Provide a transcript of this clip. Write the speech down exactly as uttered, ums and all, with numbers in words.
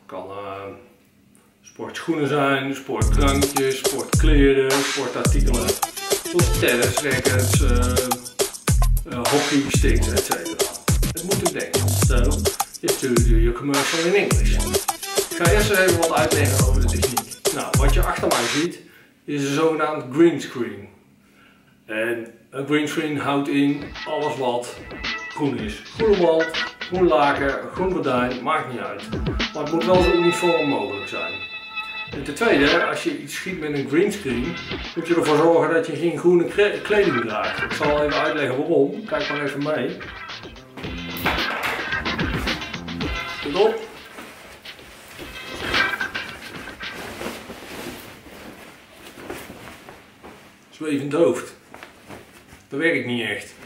kan uh, sportschoenen zijn, sportdrankjes, sportkleren, sportartikelen, zoals tennis, rackets, uh, uh, hockey sticks, et cetera. Het moet in het Engels. So, just to do your commercial in English. Ik ga eerst even wat uitleggen over de techniek. Nou, wat je achter mij ziet is een zogenaamd greenscreen. En een greenscreen houdt in alles wat groen is. Groene wand, groen laken, groen gordijn, maakt niet uit. Maar het moet wel zo uniform mogelijk zijn. En ten tweede, als je iets schiet met een greenscreen, moet je ervoor zorgen dat je geen groene kleding draagt. Ik zal even uitleggen waarom. Kijk maar even mee. Goed op. Zwevend hoofd. Dat werkt niet echt.